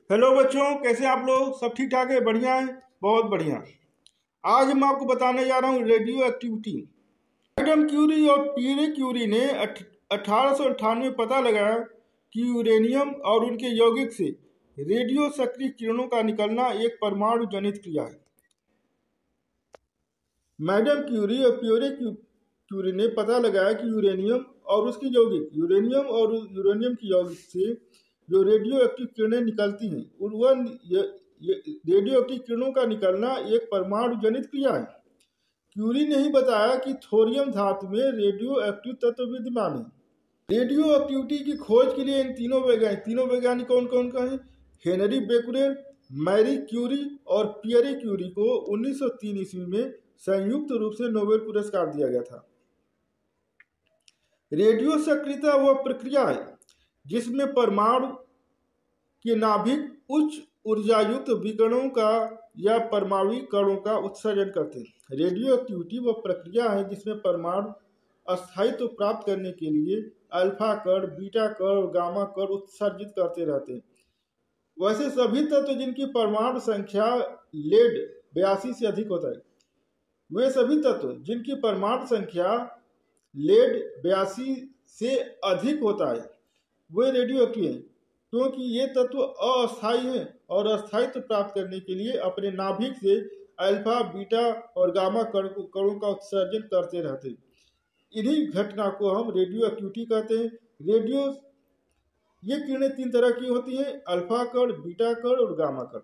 Hello बच्चों, कैसे आप लोग? सब ठीक ठाक है? बढ़िया है, बहुत बढ़िया। आज मैं आपको बताने जा रहा हूँ रेडियो एक्टिविटी। मैडम क्यूरी और पीरे क्यूरी ने 1898 में पता लगाया कि यूरेनियम और उनके यौगिक से रेडियो सक्रिय किरणों का निकलना एक परमाणु जनित क्रिया है। मैडम क्यूरी और पियोरे क्यूरी ने पता लगाया कि यूरेनियम और उसके यौगिक यूरेनियम की यौगिक से जो रेडियो एक्टिव किरणें निकलती हैं और वह रेडियो एक्टिव किरणों का निकलना एक परमाणु जनित क्रिया है। क्यूरी ने ही बताया कि थोरियम धातु में रेडियो एक्टिव तत्व विद्यमान है। रेडियो एक्टिविटी की खोज के लिए इन तीनों वैज्ञानिक कौन कौन का है? हेनरी बेकुरेल, मैरी क्यूरी और पियरे क्यूरी को 1903 ईस्वी में संयुक्त रूप से नोबेल पुरस्कार दिया गया था। रेडियो सक्रियता वह प्रक्रिया है जिसमें परमाणु के नाभिक उच्च ऊर्जायुक्त विकिरणों का या परमाणु कणों का उत्सर्जन करते हैं। रेडियो एक्टिविटी वह प्रक्रिया है जिसमें परमाणु अस्थायित्व प्राप्त करने के लिए अल्फा कण, बीटा कण और गामा कण उत्सर्जित करते रहते हैं। वैसे सभी तत्व जिनकी परमाणु संख्या लेड 82 से अधिक होता है, वे सभी तत्व जिनकी परमाणु संख्या लेड 82 से अधिक होता है वे रेडियो एक्टिव हैं, क्योंकि ये तत्व अस्थायी हैं और अस्थायित्व प्राप्त करने के लिए अपने नाभिक से अल्फा, बीटा और गामा कणों का उत्सर्जन करते रहते हैं। इन्हीं घटना को हम रेडियो एक्टिविटी कहते हैं। ये किरणें तीन तरह की होती हैं: अल्फा कण, बीटा कण और गामा कण।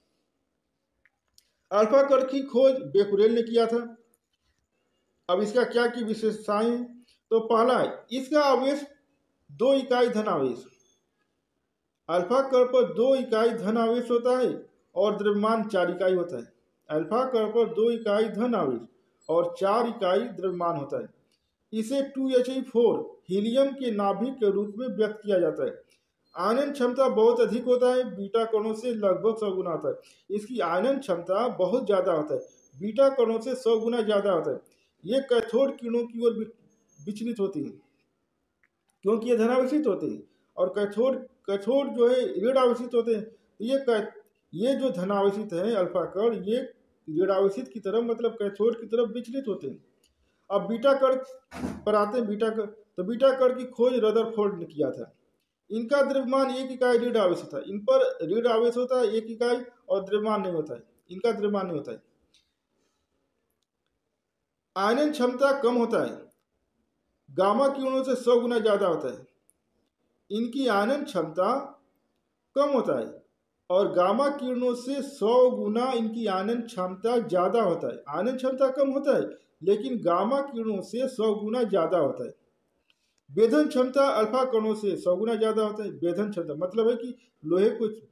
अल्फा कण की खोज बेकुरेल ने किया था। अब इसका क्या की विशेषताएं हैं? तो पहला है इसका आवेश 2 इकाई धन आवेश। अल्फा कण पर 2 इकाई धन आवेश होता है और द्रव्यमान 4 इकाई होता है। अल्फा कण पर 2 इकाई धन आवेश और 4 इकाई द्रव्यमान होता है। इसे 2He4 हीलियम के नाभिक के रूप में व्यक्त किया जाता है। आयनन क्षमता बहुत अधिक होता है, बीटा कणों से लगभग 100 गुना होता है। इसकी आयनन क्षमता बहुत ज्यादा होता है, बीटा कणों से 100 गुना ज्यादा होता है। ये कैथोड किरणों की ओर विचलित होती है क्योंकि ये धनावेशित होते हैं, और कैथोड जो है ऋण आवेशित होते हैं। ये जो धनावेशित है अल्फा कण, ये ऋण आवेशित की तरफ मतलब कैथोड की तरफ विचलित होते हैं। अब बीटा कण पर आते हैं। बीटा कण की खोज रदरफोर्ड ने किया था। इनका द्रव्यमान 1 इकाई ऋण आवेश था। इन पर ऋण आवेश होता है 1 इकाई और द्रव्यमान नहीं होता है। इनका द्रव्यमान नहीं होता है। आयनन क्षमता कम होता है, गामा किरणों से 100 गुना ज्यादा होता है। इनकी आयनन क्षमता कम होता है और गामा किरणों से 100 गुना इनकी आयनन क्षमता ज्यादा होता है। आयनन क्षमता कम होता है लेकिन गामा किरणों से 100 गुना ज्यादा होता है। वेधन क्षमता अल्फा कणों से 100 गुना ज्यादा होता है। वेधन क्षमता मतलब है कि लोहे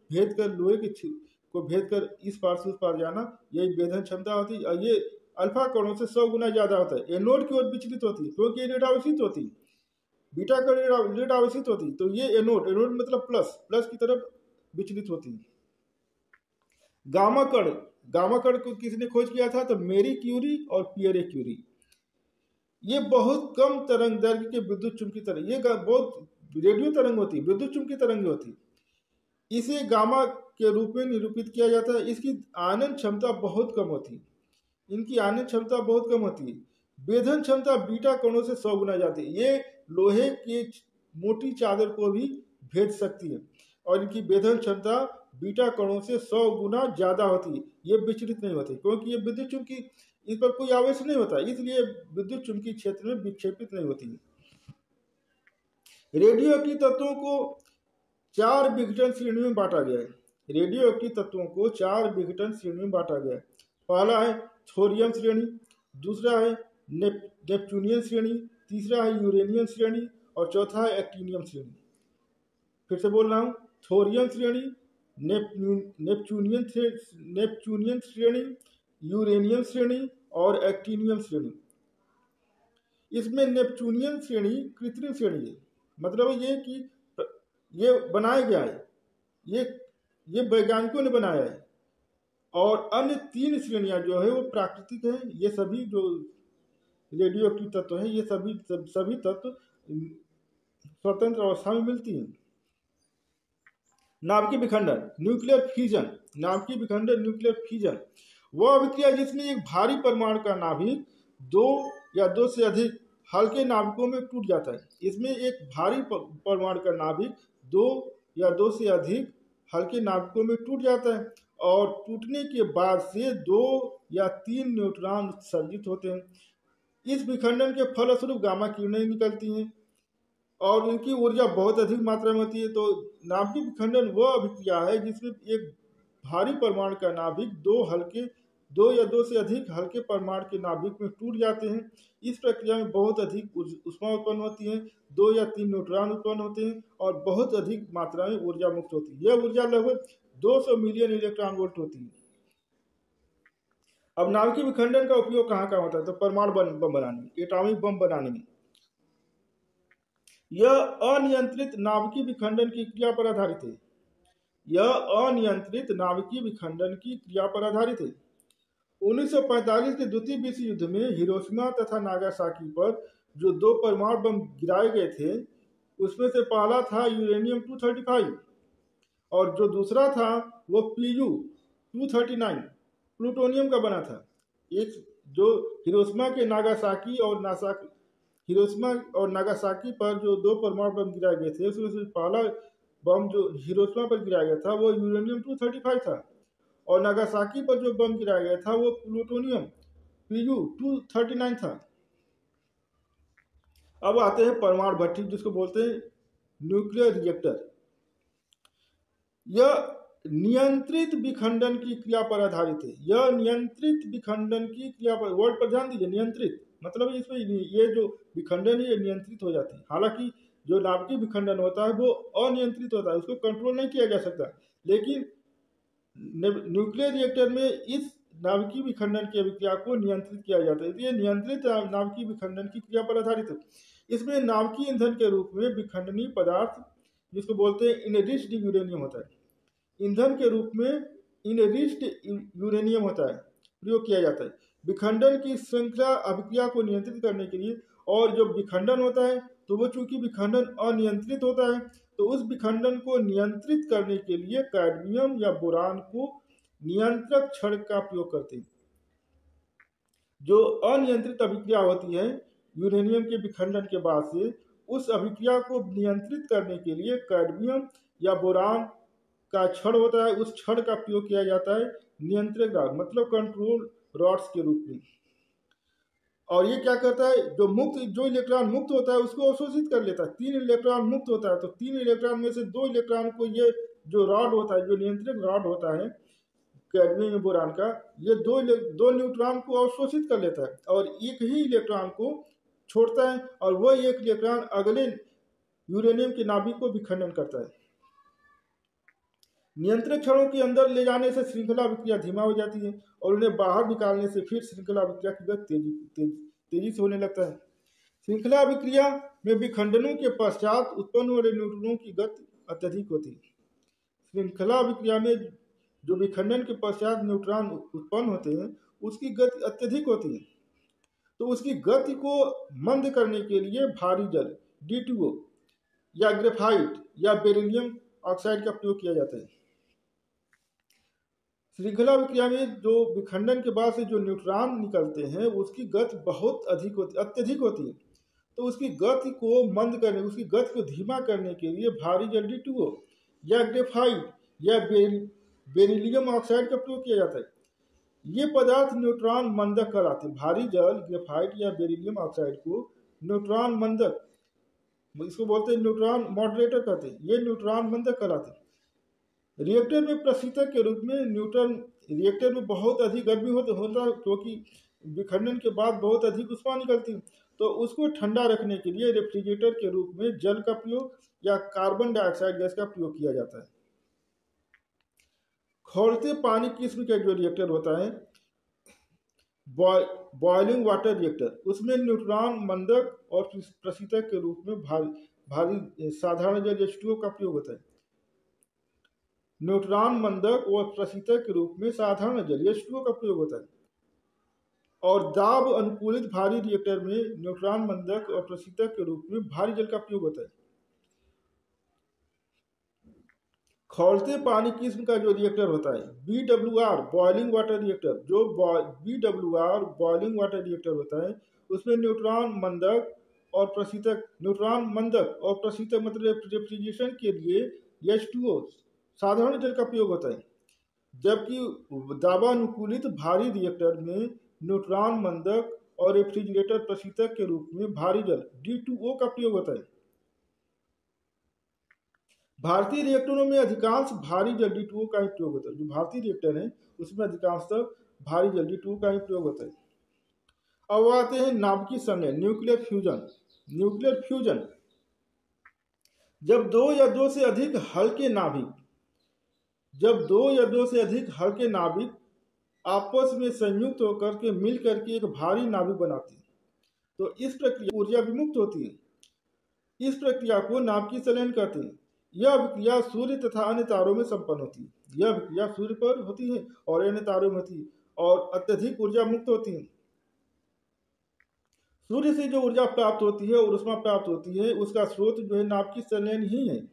को भेद कर इस पार से उस पार जाना, यही वेधन क्षमता होती है। ये अल्फा कणों से 100 गुना ज्यादा होता है। एनोड की ओर विचलित होती है क्योंकि ये ऋण आवेशित होती है। बीटा कण ऋण आवेशित होती है, तो ये एनोड मतलब प्लस की तरफ विचलित होती है। गामा कण को किसने खोज किया था? तो मैरी क्यूरी और पियरे क्यूरी। ये बहुत कम तरंग दैर्घ्य के विद्युत चुंबकीय तरंग, ये बहुत रेडियो तरंग होती है, विद्युत चुंबकीय तरंग होती है। इसे गामा के रूप में निरूपित किया जाता है। इसकी आनंद क्षमता बहुत कम होती है। इनकी आनंद क्षमता बहुत कम होती है। वेधन क्षमता बीटा कणों से 100 गुना जाती है। ये लोहे की मोटी चादर को भी भेद सकती है और इनकी वेधन क्षमता बीटा कणों से 100 गुना ज्यादा होती है। ये विचलित नहीं होती क्योंकि ये विद्युत चुंबकीय, इस पर कोई आवेश नहीं होता, इसलिए विद्युत चुंबकीय क्षेत्र में विक्षेपित नहीं होती है। रेडियो एक्टिव तत्वों को 4 विघटन श्रेणी में बांटा गया है। रेडियो एक्टिव तत्वों को 4 विघटन श्रेणी में बांटा गया है। पहला है थोरियम श्रेणी, दूसरा है नेपच्यूनियन श्रेणी, तीसरा है यूरेनियम श्रेणी और चौथा है एक्टिनियम श्रेणी। फिर से बोल रहा हूँ, थोरियम श्रेणी, नेपच्यूनियन श्रेणी, यूरेनियम श्रेणी और एक्टिनियम श्रेणी। इसमें नेपच्यूनियन श्रेणी कृत्रिम श्रेणी है, मतलब ये कि ये बनाया गया है, ये वैज्ञानिकों ने बनाया है। और अन्य 3 श्रेणियां जो है वो प्राकृतिक है। ये सभी जो रेडियो एक्टिव तत्व है, ये सभी तत्व स्वतंत्र अवस्था में मिलती हैं। नाभिकीय विखंडन न्यूक्लियर फ्यूजन, नाभिकीय विखंडन न्यूक्लियर फ्यूजन वह अभिक्रिया जिसमें एक भारी परमाणु का नाभिक दो या दो से अधिक हल्के नाभिकों में टूट जाता है। इसमें एक भारी परमाणु का नाभिक दो या दो से अधिक हल्के नाभिकों में टूट जाता है और टूटने के बाद से दो या तीन न्यूट्रॉन उत्सर्जित होते हैं। इस विखंडन के फलस्वरूप गामा किरणें निकलती हैं और उनकी ऊर्जा बहुत अधिक मात्रा में होती है। तो नाभिकीय विखंडन वह अभिक्रिया है जिसमें एक भारी परमाणु का नाभिक दो या दो से अधिक हल्के परमाणु के नाभिक में टूट जाते हैं। इस प्रक्रिया में बहुत अधिक ऊष्मा उत्पन्न होती है, दो या तीन न्यूट्रॉन उत्पन्न होते हैं और बहुत अधिक मात्रा में ऊर्जा मुक्त होती है। यह ऊर्जा लगभग 200 मिलियन इलेक्ट्रॉन वोल्ट होती है। अब नाभिकीय विखंडन का उपयोग कहाँ होता है? तो परमाणु बम बनाने में, एटॉमिक बम बनाने में। यह अनियंत्रित नाभिकीय विखंडन की क्रिया पर आधारित है। यह अनियंत्रित नाभिकीय विखंडन की क्रिया पर आधारित है। 1945 के द्वितीय विश्व युद्ध में हिरोशिमा तथा नागासाकी पर जो दो परमाणु बम गिराए गए थे उसमें से पहला था यूरेनियम 235 और जो दूसरा था वो Pu 239 प्लूटोनियम का बना था। एक जो हिरोशिमा और नागासाकी पर जो दो परमाणु बम गिराए गए थे उसमें से पहला बम जो हिरोशिमा पर गिराया गया था वो यूरेनियम 235 था और नागासाकी पर जो बम गिराया गया था वो प्लूटोनियम Pu 239 था। अब आते हैं परमाणु भट्ठी जिसको बोलते हैं न्यूक्लियर रिएक्टर। यह नियंत्रित विखंडन की क्रिया पर आधारित है। यह नियंत्रित विखंडन की क्रिया पर, वर्ड पर ध्यान दीजिए, नियंत्रित मतलब इसमें ये जो विखंडन है ये नियंत्रित हो जाती है। हालांकि जो नाभिकीय विखंडन होता है वो अनियंत्रित होता है, उसको कंट्रोल नहीं किया जा सकता, लेकिन न्यूक्लियर रिएक्टर में इस नाभिकीय विखंडन की अभिक्रिया को नियंत्रित किया जाता है। ये नियंत्रित नाभिकीय विखंडन की क्रिया पर आधारित है। इसमें नाभिकीय ईंधन के रूप में विखंडनीय पदार्थ जिसको बोलते हैं इनरिच्ड यूरेनियम होता है। ईंधन के रूप में इनरिच्ड यूरेनियम होता है, प्रयोग किया जाता है विखंडन की श्रृंखला अभिक्रिया को नियंत्रित करने के लिए। और जब विखंडन होता है तो वो चूंकि विखंडन अनियंत्रित होता है तो उस विखंडन को नियंत्रित करने के लिए कैडमियम या बोरान को नियंत्रक छड़ का प्रयोग करते हैं। जो अनियंत्रित अभिक्रिया होती है यूरेनियम के विखंडन के बाद से, उस अभिक्रिया को नियंत्रित करने के लिए कैडमियम या बोरान का छड़ होता है, उस छड़ का प्रयोग किया जाता है नियंत्रक रॉड मतलब कंट्रोल रॉड्स के रूप में। और ये क्या करता है, जो इलेक्ट्रॉन मुक्त होता है उसको अवशोषित कर लेता है। 3 इलेक्ट्रॉन मुक्त होता है तो 3 इलेक्ट्रॉन में से 2 इलेक्ट्रॉन को ये जो रॉड होता है, जो नियंत्रक रॉड होता है कैडमियम बोरान का, ये दो न्यूट्रॉन को अवशोषित कर लेता है और एक ही इलेक्ट्रॉन को छोड़ता है और वह एक इलेक्ट्रॉन अगले यूरेनियम के नाभिक को विखंडन करता है। नियंत्रक छड़ों के अंदर ले जाने से श्रृंखला अभिक्रिया धीमा हो जाती है और उन्हें बाहर निकालने से फिर श्रृंखला अभिक्रिया की गति तेजी से होने लगता है। श्रृंखला अभिक्रिया में विखंडनों के पश्चात उत्पन्न हो रहे न्यूट्रॉनों की गति अत्यधिक होती है। श्रृंखला अभिक्रिया में जो विखंडन के पश्चात न्यूट्रॉन उत्पन्न होते हैं उसकी गति अत्यधिक होती है। तो उसकी गति को मंद करने के लिए भारी जल D2O या ग्रेफाइट या बेरिलियम ऑक्साइड का प्रयोग किया जाता है। श्रृंखला अभिक्रिया में जो विखंडन के बाद से जो न्यूट्रॉन निकलते हैं उसकी गति बहुत अत्यधिक होती है। तो उसकी गति को मंद करने, उसकी गति को धीमा करने के लिए भारी जल D2O या ग्रेफाइट या बेरिलियम ऑक्साइड का प्रयोग किया जाता है। ये पदार्थ न्यूट्रॉन मंदक कहलाते हैं। भारी जल ग्रेफाइट या बेरिलियम ऑक्साइड को न्यूट्रॉन मंदक, इसको बोलते हैं न्यूट्रॉन मॉडरेटर कहते हैं। ये न्यूट्रॉन मंदक कहलाते हैं। रिएक्टर में प्रशीतक के रूप में रिएक्टर में बहुत अधिक गर्मी होता है क्योंकि विखंडन के बाद बहुत अधिक ऊष्मा निकलती है। तो उसको ठंडा रखने के लिए रेफ्रिजरेटर के रूप में जल का प्रयोग या कार्बन डाइऑक्साइड गैस का प्रयोग किया जाता है। खौलते पानी किस्म का जो रिएक्टर होता है बॉइलिंग वाटर रिएक्टर, उसमें न्यूट्रॉन मंदक और प्रशीतक के रूप में भारी साधारण जल H2O का प्रयोग होता है। न्यूट्रॉन मंदक और प्रशीतक के रूप में साधारण जल H2O का प्रयोग होता है। और दाब अनुकूलित भारी रिएक्टर में न्यूट्रॉन मंदक और प्रशीतक के रूप में भारी जल का प्रयोग होता है। खौलते पानी किस्म का जो रिएक्टर होता है BWR बॉइलिंग वाटर रिएक्टर, जो BWR बॉइलिंग वाटर रिएक्टर होता है उसमें न्यूट्रॉन मंदक और प्रशीतक मतलब रेफ्रिजरेशन के लिए H2O साधारण जल का प्रयोग होता है, जबकि दाबानुकूलित भारी रिएक्टर में न्यूट्रॉन मंदक और रेफ्रिजरेटर प्रशीतक के रूप में भारी जल D2O का प्रयोग होता है। भारतीय रिएक्टरों में अधिकांश भारी जल D2O का ही प्रयोग होता है। जो भारतीय रिएक्टर है उसमें अधिकांशतः भारी जल D2O का ही प्रयोग होता है। अब आते हैं नाभिकीय संलयन, न्यूक्लियर फ्यूजन। न्यूक्लियर फ्यूजन जब दो या दो से अधिक हल्के नाभिक आपस में संयुक्त होकर के मिल करके एक भारी नाभिक बनाते हैं, तो इस प्रक्रिया ऊर्जा विमुक्त होती है। इस प्रक्रिया को नाभिकीय संलयन कहते हैं। यह विक्रिया सूर्य तथा अन्य तारों में संपन्न होती है। यह विक्रिया सूर्य पर होती है और अन्य तारों में होती है और अत्यधिक ऊर्जा मुक्त होती है। सूर्य से जो ऊर्जा प्राप्त होती है और ऊष्मा प्राप्त होती है उसका स्रोत जो है नाभिकीय संलयन ही है।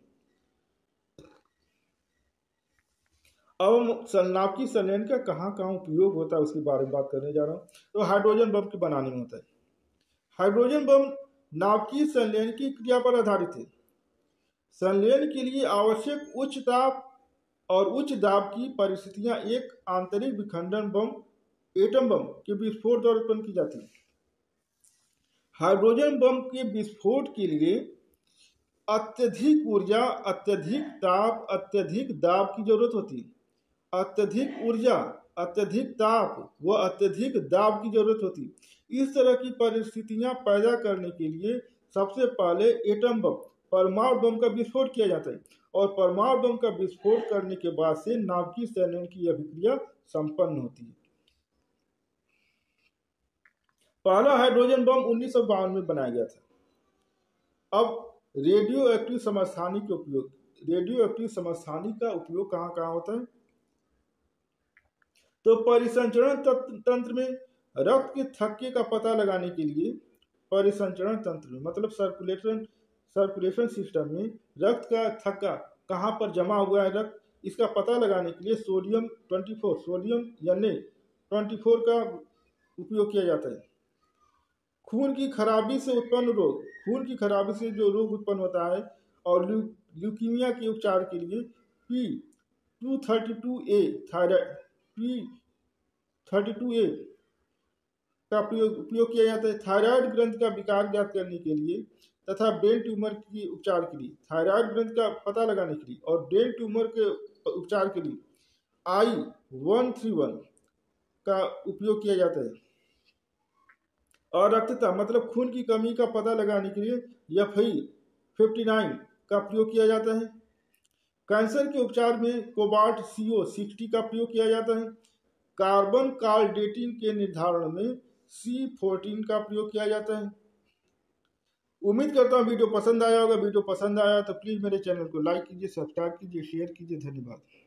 अब नाभिकीय संलयन का कहाँ कहाँ उपयोग होता है उसके बारे में बात करने जा रहा हूँ। तो हाइड्रोजन बम के बनाने में होता है। हाइड्रोजन बम नाभिकीय संलयन की क्रिया पर आधारित है। संलयन के लिए आवश्यक उच्च ताप और उच्च दाब की परिस्थितियां एक आंतरिक विखंडन बम एटम बम के विस्फोट द्वारा उत्पन्न की जाती है। हाइड्रोजन बम के विस्फोट के लिए अत्यधिक ऊर्जा, अत्यधिक ताप, अत्यधिक दाब की जरूरत होती है। अत्यधिक ऊर्जा, अत्यधिक ताप व अत्यधिक दाब की जरूरत होती है। इस तरह की परिस्थितियां पैदा करने के लिए सबसे पहले एटम बम परमाणु बम का विस्फोट किया जाता है और परमाणु बम का विस्फोट करने के बाद से नाभिकीय संलयन की यह प्रक्रिया संपन्न होती है। पहला हाइड्रोजन बम 1952 में बनाया गया था। अब रेडियो एक्टिव समस्थानिक के उपयोग, रेडियो एक्टिव समस्थानिक का उपयोग कहाँ कहाँ होता है? तो परिसंचरण तंत्र में रक्त के थक्के का पता लगाने के लिए, परिसंचरण तंत्र में मतलब सर्कुलेशन सिस्टम में रक्त का थक्का कहाँ पर जमा हुआ है रक्त, इसका पता लगाने के लिए सोडियम Na-24 का उपयोग किया जाता है। खून की खराबी से उत्पन्न रोग, खून की खराबी से जो रोग उत्पन्न होता है और ल्यूकीमिया के उपचार के लिए P232A P32A का उपयोग किया जाता है। थायराइड ग्रंथि का विकार ज्ञात करने के लिए तथा ब्रेन ट्यूमर के उपचार के लिए, थायराइड ग्रंथि का पता लगाने के लिए और ब्रेन ट्यूमर के उपचार के लिए I-131 का उपयोग किया जाता है। और रक्तता मतलब खून की कमी का पता लगाने के लिए Fe59 का प्रयोग किया जाता है। कैंसर के उपचार में कोबाल्ट CO60 का प्रयोग किया जाता है। कार्बन काल डेटिंग के निर्धारण में C14 का प्रयोग किया जाता है। उम्मीद करता हूँ वीडियो पसंद आया होगा। वीडियो पसंद आया तो प्लीज़ मेरे चैनल को लाइक कीजिए, सब्सक्राइब कीजिए, शेयर कीजिए। धन्यवाद।